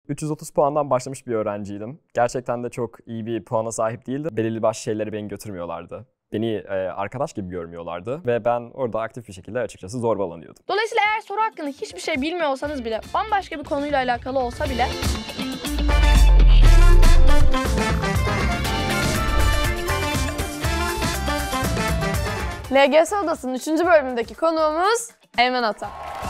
330 puandan başlamış bir öğrenciydim. Gerçekten de çok iyi bir puana sahip değildim. Belirli başlı şeyleri beni götürmüyorlardı. Beni arkadaş gibi görmüyorlardı ve ben orada aktif bir şekilde açıkçası zorbalanıyordum. Dolayısıyla eğer soru hakkında hiçbir şey bilmiyor olsanız bile, bambaşka bir konuyla alakalı olsa bile LGS Odası'nın 3. bölümündeki konuğumuz Eymen Ata.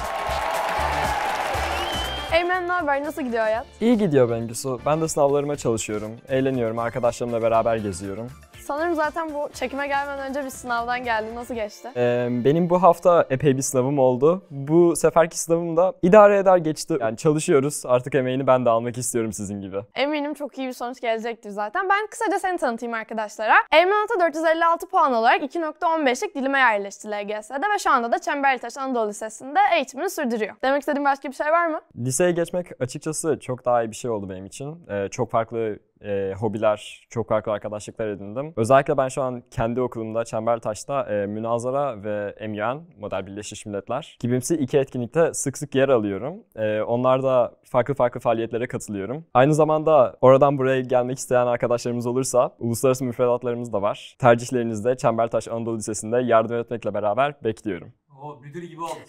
Eymen, ne haber? Nasıl gidiyor hayat? İyi gidiyor Bengisu. Ben de sınavlarıma çalışıyorum, eğleniyorum, arkadaşlarımla beraber geziyorum. Sanırım zaten bu çekime gelmeden önce bir sınavdan geldin. Nasıl geçti? Benim bu hafta epey bir sınavım oldu. Bu seferki sınavım da idare eder geçti. Yani çalışıyoruz. Artık emeğini ben de almak istiyorum sizin gibi. Eminim çok iyi bir sonuç gelecektir zaten. Ben kısaca seni tanıtayım arkadaşlara. Eymen Ata 456 puan olarak 2.15'lik dilime yerleşti LGS'de ve şu anda da Çemberlitaş Anadolu Lisesi'nde eğitimini sürdürüyor. Demek istediğin başka bir şey var mı? Liseye geçmek açıkçası çok daha iyi bir şey oldu benim için. Çok farklı hobiler, çok farklı arkadaşlıklar edindim. Özellikle ben şu an kendi okulumda Çemberlitaş'ta münazara ve MUN, Model Birleşmiş Milletler gibimsi 2 etkinlikte sık sık yer alıyorum. Onlarda farklı faaliyetlere katılıyorum. Aynı zamanda oradan buraya gelmek isteyen arkadaşlarımız olursa uluslararası müfredatlarımız da var. Tercihlerinizde Çemberlitaş Anadolu Lisesi'nde yardım etmekle beraber bekliyorum. Müdür gibi oldu.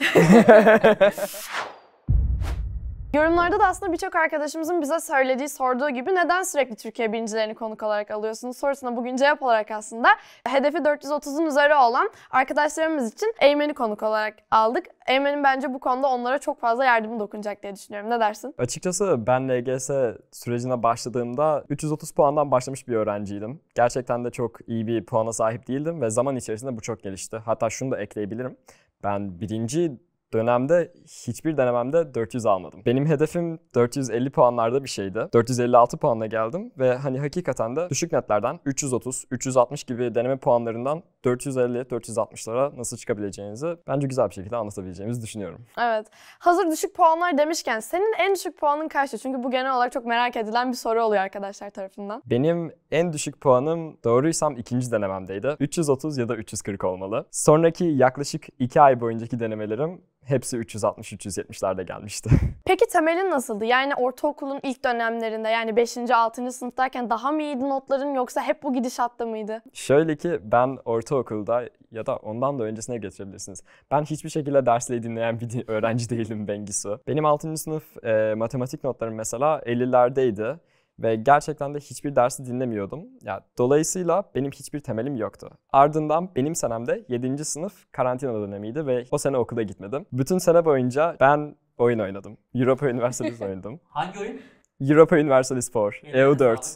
Yorumlarda da aslında birçok arkadaşımızın bize söylediği, sorduğu gibi neden sürekli Türkiye birincilerini konuk olarak alıyorsunuz sorusuna bugün cevap olarak aslında hedefi 430'un üzeri olan arkadaşlarımız için Eymen'i konuk olarak aldık. Eymen'in bence bu konuda onlara çok fazla yardımı dokunacak diye düşünüyorum. Ne dersin? Açıkçası ben LGS sürecine başladığımda 330 puandan başlamış bir öğrenciydim. Gerçekten de çok iyi bir puana sahip değildim ve zaman içerisinde bu çok gelişti. Hatta şunu da ekleyebilirim. Ben birinci dönemde hiçbir denememde 400 almadım. Benim hedefim 450 puanlarda bir şeydi. 456 puanla geldim ve hani hakikaten de düşük netlerden 330, 360 gibi deneme puanlarından 450, 460'lara nasıl çıkabileceğinizi bence güzel bir şekilde anlatabileceğimizi düşünüyorum. Evet. Hazır düşük puanlar demişken senin en düşük puanın kaçtı? Çünkü bu genel olarak çok merak edilen bir soru oluyor arkadaşlar tarafından. Benim en düşük puanım doğruysam ikinci denememdeydi. 330 ya da 340 olmalı. Sonraki yaklaşık 2 ay boyuncaki denemelerim hepsi 360-370'lerde gelmişti. Peki temelin nasıldı? Yani ortaokulun ilk dönemlerinde, yani 5. 6. sınıftayken daha mı iyiydi notların yoksa hep bu gidişatta mıydı? Şöyle ki ben ortaokulda ya da ondan da öncesine getirebilirsiniz. Ben hiçbir şekilde dersleri dinleyen bir öğrenci değilim Bengisu. Benim 6. sınıf matematik notlarım mesela 50'lerdeydi. Ve gerçekten de hiçbir dersi dinlemiyordum. Yani dolayısıyla benim hiçbir temelim yoktu. Ardından benim senemde 7. sınıf karantina dönemiydi ve o sene okula gitmedim. Bütün sene boyunca ben oyun oynadım. Europa Universalis oynadım. Hangi oyun? Europa Universalis 4, EU4.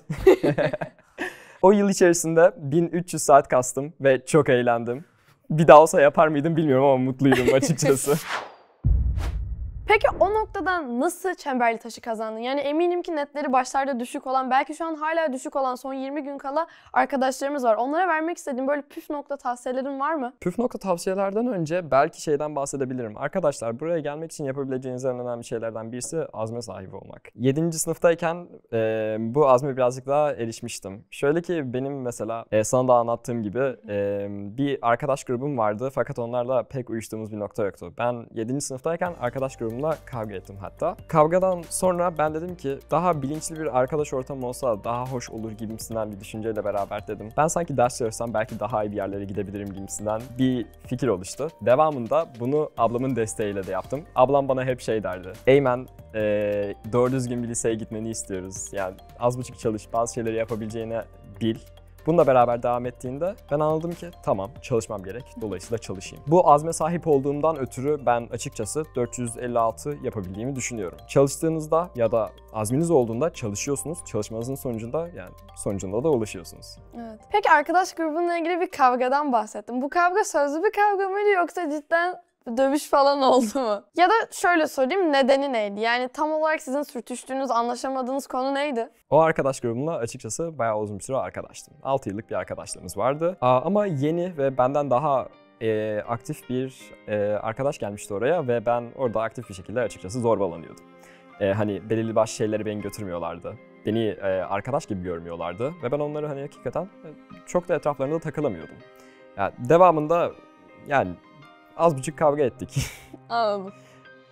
O yıl içerisinde 1300 saat kastım ve çok eğlendim. Bir daha olsa yapar mıydım bilmiyorum ama mutluydum açıkçası. Peki o noktadan nasıl Çemberlitaş'ı kazandın? Yani eminim ki netleri başlarda düşük olan, belki şu an hala düşük olan son 20 gün kala arkadaşlarımız var. Onlara vermek istediğin böyle püf nokta tavsiyelerin var mı? Püf nokta tavsiyelerden önce belki şeyden bahsedebilirim. Arkadaşlar buraya gelmek için yapabileceğiniz en önemli şeylerden birisi azme sahibi olmak. 7. sınıftayken bu azme birazcık daha erişmiştim. Şöyle ki benim mesela sana da anlattığım gibi bir arkadaş grubum vardı fakat onlarla pek uyuştuğumuz bir nokta yoktu. Ben 7. sınıftayken arkadaş grubumla kavga ettim hatta. Kavgadan sonra ben dedim ki daha bilinçli bir arkadaş ortamı olsa daha hoş olur gibisinden bir düşünceyle beraber dedim. Ben sanki ders çalışsam belki daha iyi bir yerlere gidebilirim gibisinden bir fikir oluştu. Devamında bunu ablamın desteğiyle de yaptım. Ablam bana hep şey derdi. Eymen, doğru düzgün bir liseye gitmeni istiyoruz. Yani az buçuk çalış, bazı şeyleri yapabileceğini bil. Bununla beraber devam ettiğinde ben anladım ki tamam çalışmam gerek. Dolayısıyla çalışayım. Bu azme sahip olduğumdan ötürü ben açıkçası 456 yapabildiğimi düşünüyorum. Çalıştığınızda ya da azminiz olduğunda çalışıyorsunuz. Çalışmanızın sonucunda da ulaşıyorsunuz. Evet. Peki arkadaş grubunla ilgili bir kavgadan bahsettim. Bu kavga sözlü bir kavga mıydı yoksa cidden dövüş falan oldu mu? Ya da şöyle sorayım, nedeni neydi? Yani tam olarak sizin sürtüştüğünüz, anlaşamadığınız konu neydi? O arkadaş grubumla açıkçası bayağı uzun bir süre arkadaştım. 6 yıllık bir arkadaşlığımız vardı. Ama yeni ve benden daha aktif bir arkadaş gelmişti oraya ve ben orada aktif bir şekilde açıkçası zorbalanıyordum. Hani belirli başlı şeyleri beni götürmüyorlardı. Beni arkadaş gibi görmüyorlardı ve ben onları hani hakikaten çok da etraflarında takılamıyordum. Yani devamında yani az buçuk kavga ettik. Anladım.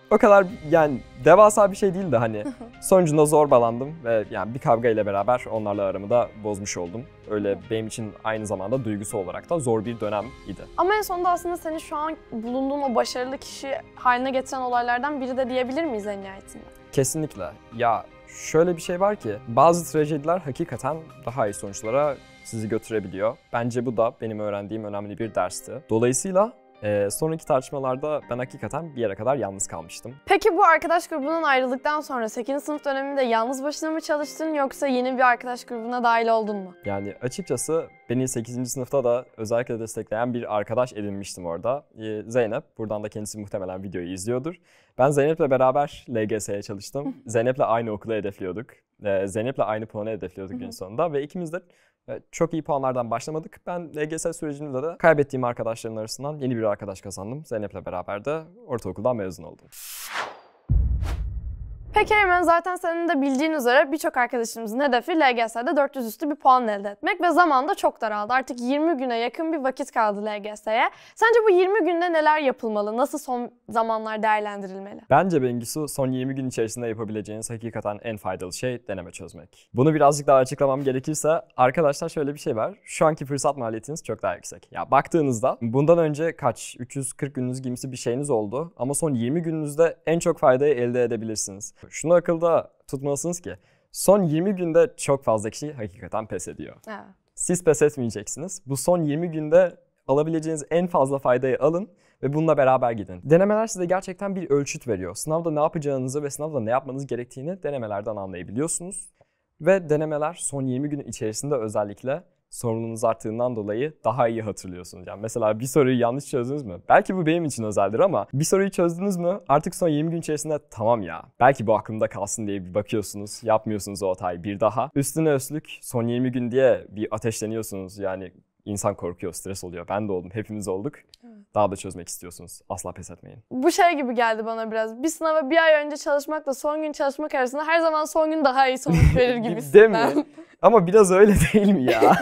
O kadar yani devasa bir şey değil de hani sonucunda zorbalandım ve yani bir kavga ile beraber onlarla aramı da bozmuş oldum. Öyle benim için aynı zamanda duygusu olarak da zor bir dönem idi. Ama en sonunda aslında seni şu an bulunduğun o başarılı kişi haline getiren olaylardan biri de diyebilir miyiz en nihayetinde? Kesinlikle. Ya şöyle bir şey var ki bazı trajediler hakikaten daha iyi sonuçlara sizi götürebiliyor. Bence bu da benim öğrendiğim önemli bir dersti. Dolayısıyla sonraki tartışmalarda ben hakikaten bir yere kadar yalnız kalmıştım. Peki bu arkadaş grubundan ayrıldıktan sonra 8. sınıf döneminde yalnız başına mı çalıştın yoksa yeni bir arkadaş grubuna dahil oldun mu? Yani açıkçası beni 8. sınıfta da özellikle destekleyen bir arkadaş edinmiştim orada. Zeynep, buradan da kendisi muhtemelen videoyu izliyordur. Ben Zeynep'le beraber LGS'ye çalıştım. Zeynep'le aynı okulu hedefliyorduk. Zeynep'le aynı puanı hedefliyorduk gün sonunda ve ikimiz de çok iyi puanlardan başlamadık. Ben LGS sürecinde de kaybettiğim arkadaşların arasından yeni bir arkadaş kazandım. Zeynep'le beraber de ortaokuldan mezun oldum. Peki Eymen, zaten senin de bildiğin üzere birçok arkadaşımızın hedefi LGS'de 400 üstü bir puan elde etmek ve zaman da çok daraldı. Artık 20 güne yakın bir vakit kaldı LGS'ye. Sence bu 20 günde neler yapılmalı? Nasıl son zamanlar değerlendirilmeli? Bence Bengisu, son 20 gün içerisinde yapabileceğiniz hakikaten en faydalı şey deneme çözmek. Bunu birazcık daha açıklamam gerekirse arkadaşlar şöyle bir şey var. Şu anki fırsat maliyetiniz çok daha yüksek. Ya baktığınızda bundan önce 340 gününüz gibisi bir şeyiniz oldu ama son 20 gününüzde en çok faydayı elde edebilirsiniz. Şunu akılda tutmalısınız ki son 20 günde çok fazla kişi hakikaten pes ediyor. Evet. Siz pes etmeyeceksiniz. Bu son 20 günde alabileceğiniz en fazla faydayı alın ve bununla beraber gidin. Denemeler size gerçekten bir ölçüt veriyor. Sınavda ne yapacağınızı ve sınavda ne yapmanız gerektiğini denemelerden anlayabiliyorsunuz. Ve denemeler son 20 gün içerisinde özellikle sorununuz arttığından dolayı daha iyi hatırlıyorsunuz. Yani mesela bir soruyu yanlış çözdünüz mü? Belki bu benim için özeldir ama bir soruyu çözdünüz mü? Artık son 20 gün içerisinde tamam ya, belki bu aklımda kalsın diye bir bakıyorsunuz. Yapmıyorsunuz o hatayı bir daha. Üstüne üstlük son 20 gün diye bir ateşleniyorsunuz. Yani insan korkuyor, stres oluyor. Ben de oldum, hepimiz olduk. Daha da çözmek istiyorsunuz. Asla pes etmeyin. Bu şey gibi geldi bana biraz. Bir sınava bir ay önce çalışmakla son gün çalışmak arasında her zaman son gün daha iyi sonuç verir gibisinden. Değil mi? Ama biraz öyle değil mi ya?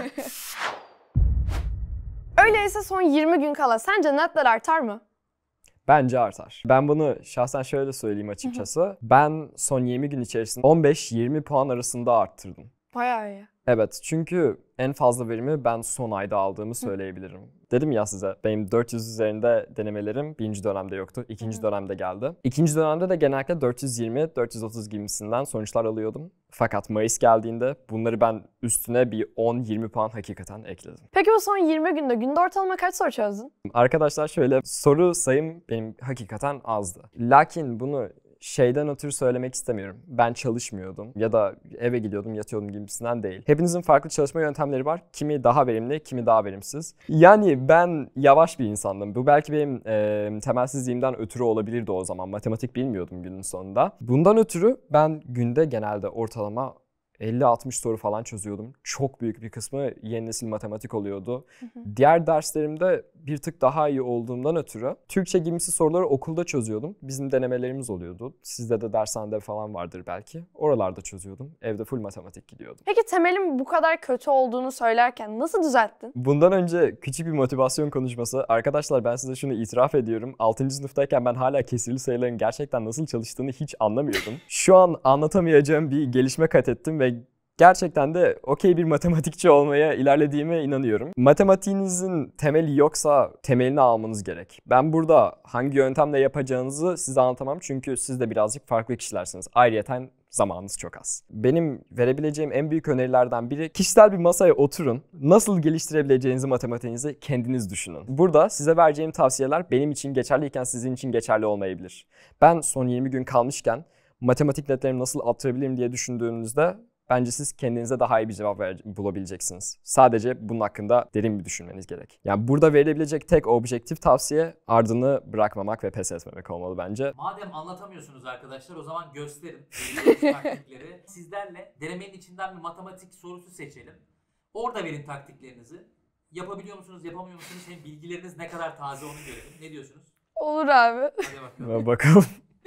Öyleyse son 20 gün kala sence netler artar mı? Bence artar. Ben bunu şahsen şöyle söyleyeyim açıkçası. Ben son 20 gün içerisinde 15-20 puan arasında arttırdım. Bayağı iyi. Evet, çünkü en fazla verimi ben son ayda aldığımı söyleyebilirim. Dedim ya size, benim 400 üzerinde denemelerim birinci dönemde yoktu, ikinci dönemde geldi. İkinci dönemde de genellikle 420-430 gibisinden sonuçlar alıyordum. Fakat Mayıs geldiğinde bunları ben üstüne bir 10-20 puan hakikaten ekledim. Peki bu son 20 günde ortalama kaç soru çözdün? Arkadaşlar şöyle, soru sayım benim hakikaten azdı. Lakin bunu şeyden ötürü söylemek istemiyorum. Ben çalışmıyordum ya da eve gidiyordum, yatıyordum gibisinden değil. Hepinizin farklı çalışma yöntemleri var. Kimi daha verimli, kimi daha verimsiz. Yani ben yavaş bir insandım. Bu belki benim temelsizliğimden ötürü olabilirdi o zaman. Matematik bilmiyordum günün sonunda. Bundan ötürü ben günde genelde ortalama 50-60 soru falan çözüyordum. Çok büyük bir kısmı yeni nesil matematik oluyordu. Diğer derslerimde bir tık daha iyi olduğumdan ötürü Türkçe gibisi soruları okulda çözüyordum. Bizim denemelerimiz oluyordu. Sizde de dershanede falan vardır belki. Oralarda çözüyordum. Evde full matematik gidiyordum. Peki temelin bu kadar kötü olduğunu söylerken nasıl düzelttin? Bundan önce küçük bir motivasyon konuşması. Arkadaşlar ben size şunu itiraf ediyorum. 6. sınıftayken ben hala kesirli sayıların gerçekten nasıl çalıştığını hiç anlamıyordum. Şu an anlatamayacağım bir gelişme kat ettim ve gerçekten de okey bir matematikçi olmaya ilerlediğime inanıyorum. Matematiğinizin temeli yoksa temelini almanız gerek. Ben burada hangi yöntemle yapacağınızı size anlatamam çünkü siz de birazcık farklı kişilersiniz. Ayrıyeten zamanınız çok az. Benim verebileceğim en büyük önerilerden biri kişisel bir masaya oturun. Nasıl geliştirebileceğinizi matematiğinizi kendiniz düşünün. Burada size vereceğim tavsiyeler benim için geçerliyken sizin için geçerli olmayabilir. Ben son 20 gün kalmışken matematik netlerimi nasıl arttırabilirim diye düşündüğünüzde bence siz kendinize daha iyi bir cevap bulabileceksiniz. Sadece bunun hakkında derin bir düşünmeniz gerek. Yani burada verilebilecek tek objektif tavsiye ardını bırakmamak ve pes etmemek olmalı bence. Madem anlatamıyorsunuz arkadaşlar o zaman gösterin. Vereceğiniz taktikleri. Sizlerle denemenin içinden bir matematik sorusu seçelim. Orada verin taktiklerinizi. Yapabiliyor musunuz, yapamıyor musunuz? Hem bilgileriniz ne kadar taze onu görelim. Ne diyorsunuz? Olur abi. Hadi bakalım. Bakalım.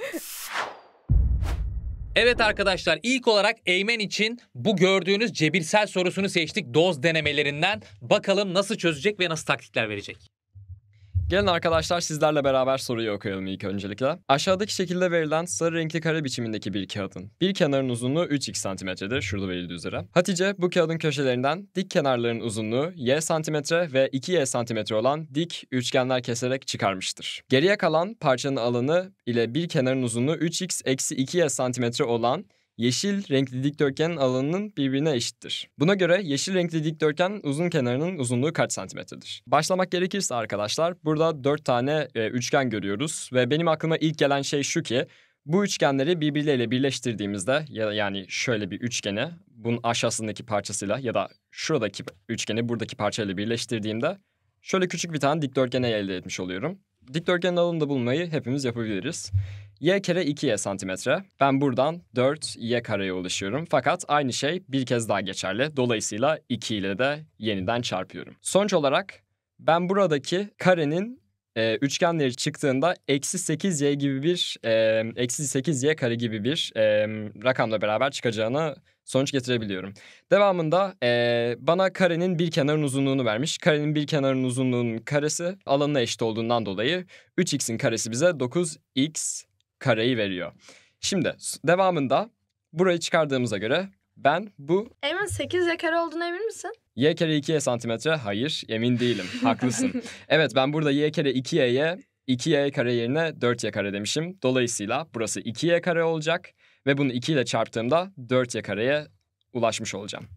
Evet arkadaşlar, ilk olarak Eymen için bu gördüğünüz cebirsel sorusunu seçtik doz denemelerinden. Bakalım nasıl çözecek ve nasıl taktikler verecek. Gelin arkadaşlar sizlerle beraber soruyu okuyalım ilk öncelikle. Aşağıdaki şekilde verilen sarı renkli kare biçimindeki bir kağıdın bir kenarın uzunluğu 3x santimetredir. Şurada verildiği üzere. Hatice bu kağıdın köşelerinden dik kenarların uzunluğu y santimetre ve 2y santimetre olan dik üçgenler keserek çıkarmıştır. Geriye kalan parçanın alanı ile bir kenarın uzunluğu 3x eksi 2y santimetre olan yeşil renkli dikdörtgenin alanının birbirine eşittir. Buna göre yeşil renkli dikdörtgen uzun kenarının uzunluğu kaç santimetredir? Başlamak gerekirse arkadaşlar burada 4 tane üçgen görüyoruz ve benim aklıma ilk gelen şey şu ki bu üçgenleri birbirleriyle birleştirdiğimizde yani şöyle bir üçgeni bunun aşağısındaki parçasıyla ya da şuradaki üçgeni buradaki parçayla birleştirdiğimde şöyle küçük bir tane dikdörtgeni elde etmiş oluyorum. Dikdörtgenin alanını da bulmayı hepimiz yapabiliriz. Y kare 2y santimetre. Ben buradan 4y kareye ulaşıyorum. Fakat aynı şey bir kez daha geçerli. Dolayısıyla 2 ile de yeniden çarpıyorum. Sonuç olarak ben buradaki karenin üçgenleri çıktığında eksi 8y gibi bir eksi 8y kare gibi bir rakamla beraber çıkacağını sonuç getirebiliyorum. Devamında bana karenin bir kenarın uzunluğunu vermiş. Karenin bir kenarın uzunluğunun karesi alanına eşit olduğundan dolayı 3x'in karesi bize 9x kareyi veriyor. Şimdi devamında burayı çıkardığımıza göre ben bu... Eymen 8y kare olduğuna emin misin? Y kare 2y santimetre, hayır emin değilim, haklısın. Evet, ben burada y kare 2y'ye 2y kare yerine 4y kare demişim. Dolayısıyla burası 2y kare olacak ve bunu 2 ile çarptığımda 4y kareye ulaşmış olacağım.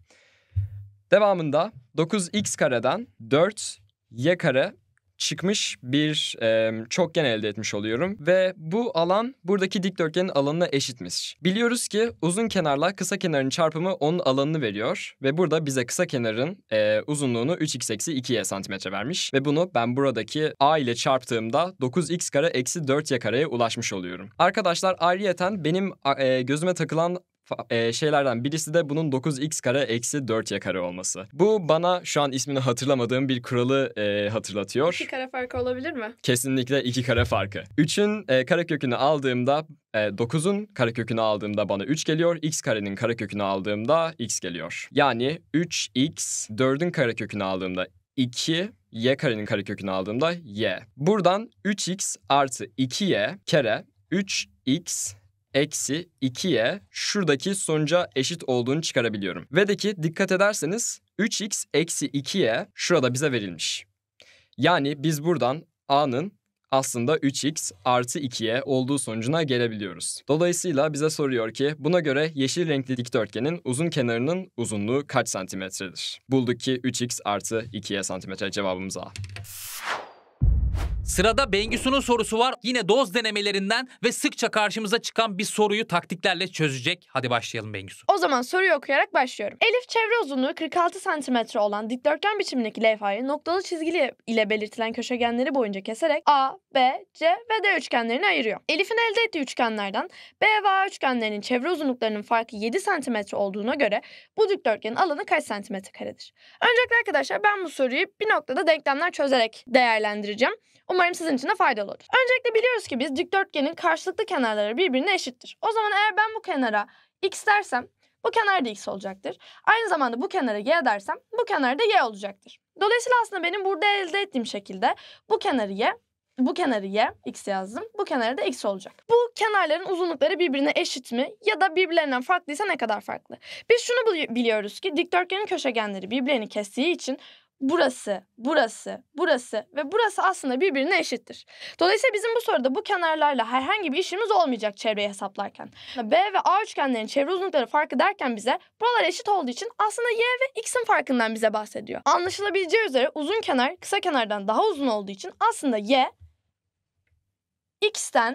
Devamında 9x kareden 4y kare çıkmış bir çokgen elde etmiş oluyorum. Ve bu alan buradaki dikdörtgenin alanına eşitmiş. Biliyoruz ki uzun kenarla kısa kenarın çarpımı onun alanını veriyor. Ve burada bize kısa kenarın uzunluğunu 3x eksi 2y santimetre vermiş. Ve bunu ben buradaki a ile çarptığımda 9x kare eksi 4y kareye ulaşmış oluyorum. Arkadaşlar ayrıyeten benim gözüme takılan şeylerden birisi de bunun 9x kare eksi 4y kare olması. Bu bana şu an ismini hatırlamadığım bir kuralı hatırlatıyor. 2 kare farkı olabilir mi? Kesinlikle 2 kare farkı. 3'ün karekökünü aldığımda 9'un karekökünü aldığımda bana 3 geliyor. X karenin karekökünü aldığımda x geliyor. Yani 3x 4'ün karekökünü aldığımda 2, y karenin karekökünü aldığımda y. Buradan 3x artı 2y kere 3x eksi 2y şuradaki sonuca eşit olduğunu çıkarabiliyorum. Ve de ki dikkat ederseniz 3x eksi 2y şurada bize verilmiş. Yani biz buradan a'nın aslında 3x artı 2y olduğu sonucuna gelebiliyoruz. Dolayısıyla bize soruyor ki buna göre yeşil renkli dikdörtgenin uzun kenarının uzunluğu kaç santimetredir? Bulduk ki 3x artı 2y santimetre, cevabımız A. Sırada Bengisu'nun sorusu var. Yine doz denemelerinden ve sıkça karşımıza çıkan bir soruyu taktiklerle çözecek. Hadi başlayalım Bengisu. O zaman soruyu okuyarak başlıyorum. Elif çevre uzunluğu 46 cm olan dikdörtgen biçimindeki levhayı noktalı çizgili ile belirtilen köşegenleri boyunca keserek A, B, C ve D üçgenlerini ayırıyor. Elif'in elde ettiği üçgenlerden B ve A üçgenlerinin çevre uzunluklarının farkı 7 cm olduğuna göre bu dikdörtgenin alanı kaç santimetre karedir? Öncelikle arkadaşlar ben bu soruyu bir noktada denklemler çözerek değerlendireceğim. Umarım sizin için de faydalı olur. Öncelikle biliyoruz ki biz dikdörtgenin karşılıklı kenarları birbirine eşittir. O zaman eğer ben bu kenara x dersem bu kenar da x olacaktır. Aynı zamanda bu kenara y dersem bu kenar da y olacaktır. Dolayısıyla aslında benim burada elde ettiğim şekilde bu kenarı y, x yazdım. Bu kenarı da x olacak. Bu kenarların uzunlukları birbirine eşit mi ya da birbirlerinden farklıysa ne kadar farklı? Biz şunu biliyoruz ki dikdörtgenin köşegenleri birbirlerini kestiği için burası, burası, burası ve burası aslında birbirine eşittir. Dolayısıyla bizim bu soruda bu kenarlarla herhangi bir işimiz olmayacak çevreyi hesaplarken. B ve A üçgenlerin çevre uzunlukları farkı derken bize buralar eşit olduğu için aslında y ve x'in farkından bize bahsediyor. Anlaşılabileceği üzere uzun kenar kısa kenardan daha uzun olduğu için aslında y x'ten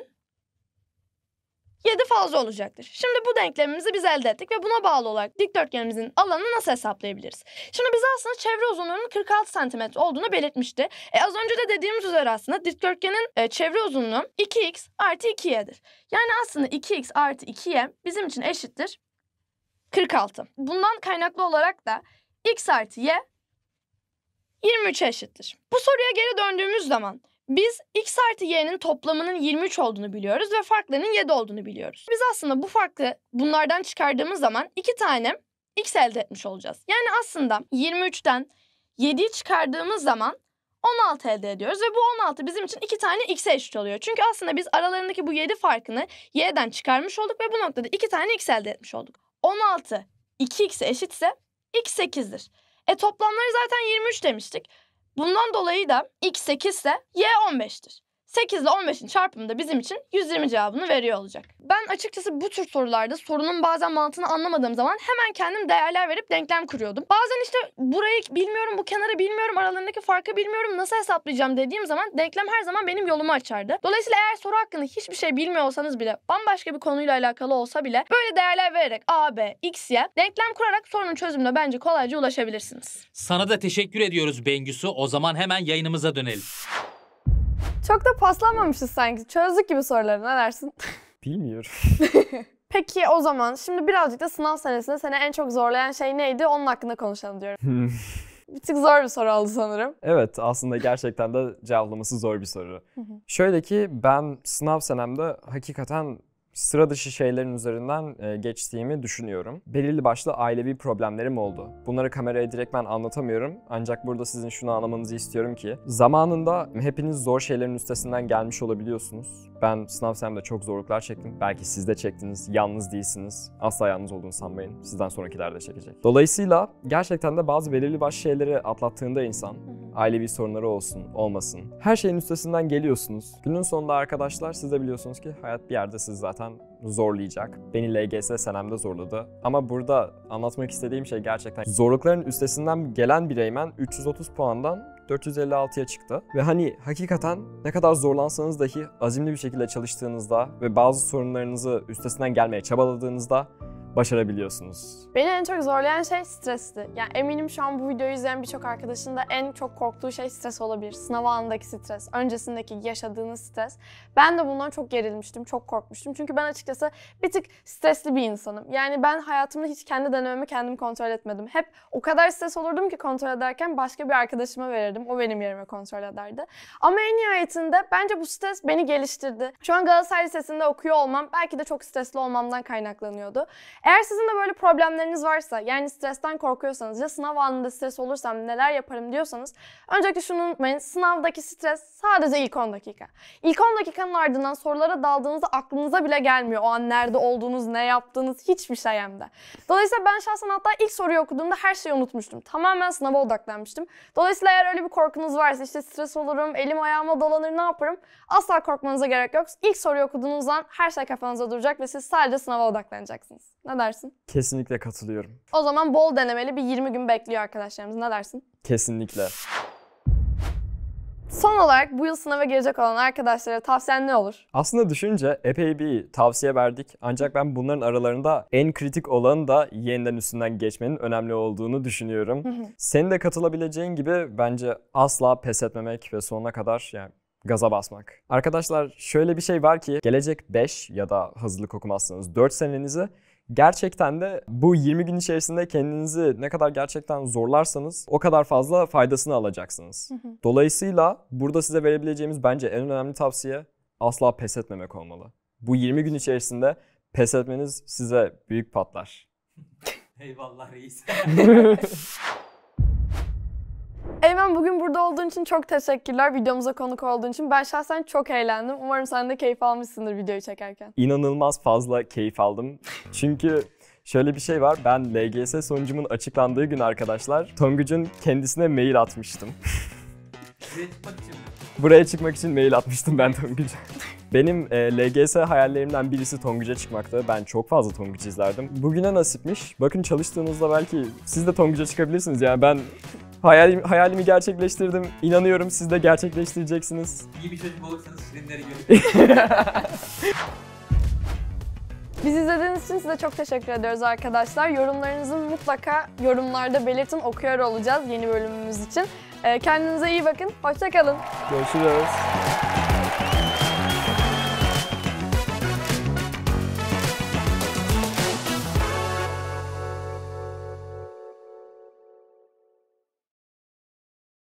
7 fazla olacaktır. Şimdi bu denklemimizi biz elde ettik ve buna bağlı olarak dikdörtgenimizin alanını nasıl hesaplayabiliriz? Şimdi bize aslında çevre uzunluğunun 46 cm olduğunu belirtmişti. Az önce de dediğimiz üzere aslında dikdörtgenin çevre uzunluğu 2x artı 2y'dir. Yani aslında 2x artı 2y bizim için eşittir 46. Bundan kaynaklı olarak da x artı y 23'e eşittir. Bu soruya geri döndüğümüz zaman biz x artı y'nin toplamının 23 olduğunu biliyoruz ve farklarının 7 olduğunu biliyoruz. Biz aslında bu farkı bunlardan çıkardığımız zaman 2 tane x elde etmiş olacağız. Yani aslında 23'ten 7'yi çıkardığımız zaman 16 elde ediyoruz ve bu 16 bizim için 2 tane x'e eşit oluyor. Çünkü aslında biz aralarındaki bu 7 farkını y'den çıkarmış olduk ve bu noktada 2 tane x elde etmiş olduk. 16 2x'e eşitse x 8'dir. Toplamları zaten 23 demiştik. Bundan dolayı da x 8 ise y 15'tir. 8 ile 15'in çarpımı da bizim için 120 cevabını veriyor olacak. Ben açıkçası bu tür sorularda sorunun bazen mantığını anlamadığım zaman hemen kendim değerler verip denklem kuruyordum. Bazen işte burayı bilmiyorum, bu kenarı bilmiyorum, aralarındaki farkı bilmiyorum, nasıl hesaplayacağım dediğim zaman denklem her zaman benim yolumu açardı. Dolayısıyla eğer soru hakkında hiçbir şey bilmiyor olsanız bile, bambaşka bir konuyla alakalı olsa bile böyle değerler vererek a, b, x, y denklem kurarak sorunun çözümüne bence kolayca ulaşabilirsiniz. Sana da teşekkür ediyoruz Bengüsü. O zaman hemen yayınımıza dönelim. Çok da paslanmamışız sanki. Çözdük gibi soruları. Ne dersin? Bilmiyorum. Peki o zaman şimdi birazcık da sınav senesinde seni en çok zorlayan şey neydi? Onun hakkında konuşalım diyorum. Bir tık zor bir soru oldu sanırım. Evet, aslında gerçekten de cevaplaması zor bir soru. Şöyle ki ben sınav senemde hakikaten sıra dışı şeylerin üzerinden geçtiğimi düşünüyorum. Belirli başlı ailevi problemlerim oldu. Bunları kameraya direkt ben anlatamıyorum. Ancak burada sizin şunu anlamanızı istiyorum ki zamanında hepiniz zor şeylerin üstesinden gelmiş olabiliyorsunuz. Ben sınav senemde çok zorluklar çektim. Belki siz de çektiniz. Yalnız değilsiniz. Asla yalnız olduğunu sanmayın. Sizden sonrakiler de çekecek. Dolayısıyla gerçekten de bazı belirli başlı şeyleri atlattığında insan, ailevi sorunları olsun, olmasın, her şeyin üstesinden geliyorsunuz. Günün sonunda arkadaşlar siz de biliyorsunuz ki hayat bir yerde sizi zaten zorlayacak. Beni LGS senemde zorladı. Ama burada anlatmak istediğim şey gerçekten zorlukların üstesinden gelen bir Eymen 330 puandan 456'ya çıktı. Ve hani hakikaten ne kadar zorlansanız dahi azimli bir şekilde çalıştığınızda ve bazı sorunlarınızı üstesinden gelmeye çabaladığınızda başarabiliyorsunuz. Beni en çok zorlayan şey stresti. Yani eminim şu an bu videoyu izleyen birçok arkadaşın da en çok korktuğu şey stres olabilir. Sınav anındaki stres, öncesindeki yaşadığınız stres. Ben de bundan çok gerilmiştim, çok korkmuştum. Çünkü ben açıkçası bir tık stresli bir insanım. Yani ben hayatımda hiç kendi denememi kendim kontrol etmedim. Hep o kadar stres olurdum ki kontrol ederken başka bir arkadaşıma verirdim. O benim yerime kontrol ederdi. Ama en nihayetinde bence bu stres beni geliştirdi. Şu an Galatasaray Lisesi'nde okuyor olmam belki de çok stresli olmamdan kaynaklanıyordu. Eğer sizin de böyle problemleriniz varsa, yani stresten korkuyorsanız ya sınav anında stres olursam neler yaparım diyorsanız öncelikle şunu unutmayın, sınavdaki stres sadece ilk 10 dakika. İlk 10 dakikanın ardından sorulara daldığınızda aklınıza bile gelmiyor o an nerede olduğunuz, ne yaptığınız, hiçbir şey hem de. Dolayısıyla ben şahsen hatta ilk soruyu okuduğumda her şeyi unutmuştum. Tamamen sınava odaklanmıştım. Dolayısıyla eğer öyle bir korkunuz varsa, işte stres olurum, elim ayağıma dolanır, ne yaparım? Asla korkmanıza gerek yok. İlk soruyu okuduğunuz an her şey kafanızda duracak ve siz sadece sınava odaklanacaksınız. Ne dersin? Kesinlikle katılıyorum. O zaman bol denemeli bir 20 gün bekliyor arkadaşlarımız. Ne dersin? Kesinlikle. Son olarak bu yıl sınava girecek olan arkadaşlara tavsiyen ne olur? Aslında düşünce epey bir tavsiye verdik. Ancak ben bunların aralarında en kritik olanı da yeniden üstünden geçmenin önemli olduğunu düşünüyorum. Senin de katılabileceğin gibi bence asla pes etmemek ve sonuna kadar gaza basmak. Arkadaşlar şöyle bir şey var ki gelecek 5 ya da hazırlık okumazsanız 4 senenizi gerçekten de bu 20 gün içerisinde kendinizi ne kadar gerçekten zorlarsanız o kadar fazla faydasını alacaksınız. Dolayısıyla burada size verebileceğimiz bence en önemli tavsiye asla pes etmemek olmalı. Bu 20 gün içerisinde pes etmeniz size büyük patlar. Eyvallah reis. Eymen, bugün burada olduğun için çok teşekkürler. Videomuza konuk olduğun için. Ben şahsen çok eğlendim. Umarım sen de keyif almışsındır videoyu çekerken. İnanılmaz fazla keyif aldım. Çünkü şöyle bir şey var. Ben LGS sonucumun açıklandığı gün arkadaşlar Tonguç'un kendisine mail atmıştım. Buraya çıkmak için mi? Buraya çıkmak için mail atmıştım ben Tonguç'a. Benim LGS hayallerimden birisi Tonguç'a çıkmaktı. Ben çok fazla Tonguç izlerdim. Bugüne nasipmiş. Bakın çalıştığınızda belki siz de Tonguç'a çıkabilirsiniz. Yani ben hayalimi gerçekleştirdim. İnanıyorum siz de gerçekleştireceksiniz. İyi bir çocuk olursanız şirinleri görün. Bizi izlediğiniz için size çok teşekkür ediyoruz arkadaşlar. Yorumlarınızı mutlaka yorumlarda belirtin. Okuyor olacağız yeni bölümümüz için. Kendinize iyi bakın. Hoşça kalın. Görüşürüz.